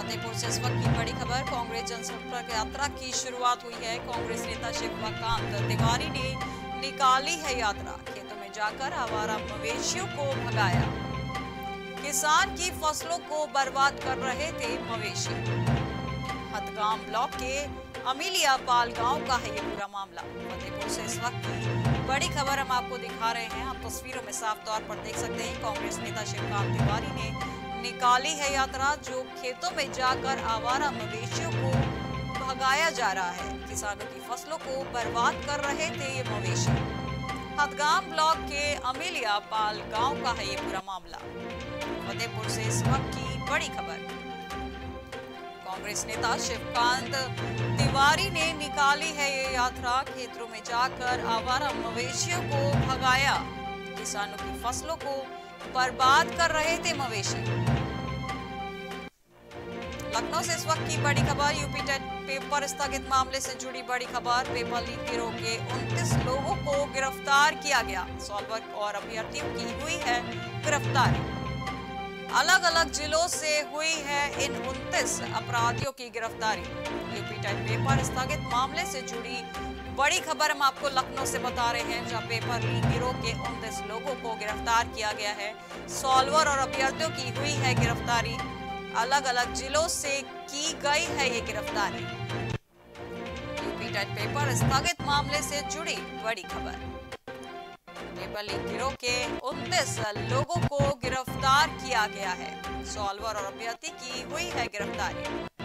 फतेहपुर से इस वक्त की बड़ी खबर। कांग्रेस जनसंपर्क यात्रा की शुरुआत हुई है। कांग्रेस नेता शिवकांत तिवारी ने निकाली है यात्रा। खेतों में जाकर आवारा मवेशियों को भगाया। किसान की फसलों को बर्बाद कर रहे थे मवेशी। हथगाम ब्लॉक के अमीलिया पाल गांव का है ये पूरा मामला। फतेहपुर से इस वक्त की बड़ी खबर हम आपको दिखा रहे हैं। आप तस्वीरों में साफ तौर पर देख सकते हैं कांग्रेस नेता शिवकांत तिवारी ने निकाली है यात्रा, जो खेतों में जाकर आवारा मवेशियों को भगाया जा रहा है। किसानों की फसलों को बर्बाद कर रहे थे ये मवेशी। हथगाम ब्लॉक के अमीलिया पाल गांव का है ये पूरा मामला। फतेहपुर से इस वक्त की बड़ी खबर। कांग्रेस नेता शिवकांत तिवारी ने निकाली है ये यात्रा। खेतों में जाकर आवारा मवेशियों को भगाया। किसानों की फसलों को बर्बाद कर रहे थे मवेशी। लखनऊ से इस वक्त की बड़ी खबर। यूपी टेट पेपर स्थगित मामले से जुड़ी बड़ी खबर। पेपर लीक गिरोह के 29 लोगों को गिरफ्तार किया गया। सॉल्वर और अभ्यर्थियों की हुई है गिरफ्तारी। अलग अलग जिलों से हुई है इन 29 अपराधियों की गिरफ्तारी। यूपी टेट पेपर स्थगित मामले से जुड़ी बड़ी खबर हम आपको लखनऊ से बता रहे हैं, जहां पेपर लीक गिरोह के 29 लोगों को गिरफ्तार किया गया है। सॉल्वर और अभ्यर्थियों की हुई है गिरफ्तारी। अलग अलग जिलों से की गई है ये गिरफ्तारी। यूपी टेट पेपर स्थगित मामले से जुड़ी बड़ी खबर। पेपर लीक गिरोह के 29 लोगों को गिरफ्तार किया गया है। सॉल्वर और अभ्यर्थी की हुई है गिरफ्तारी।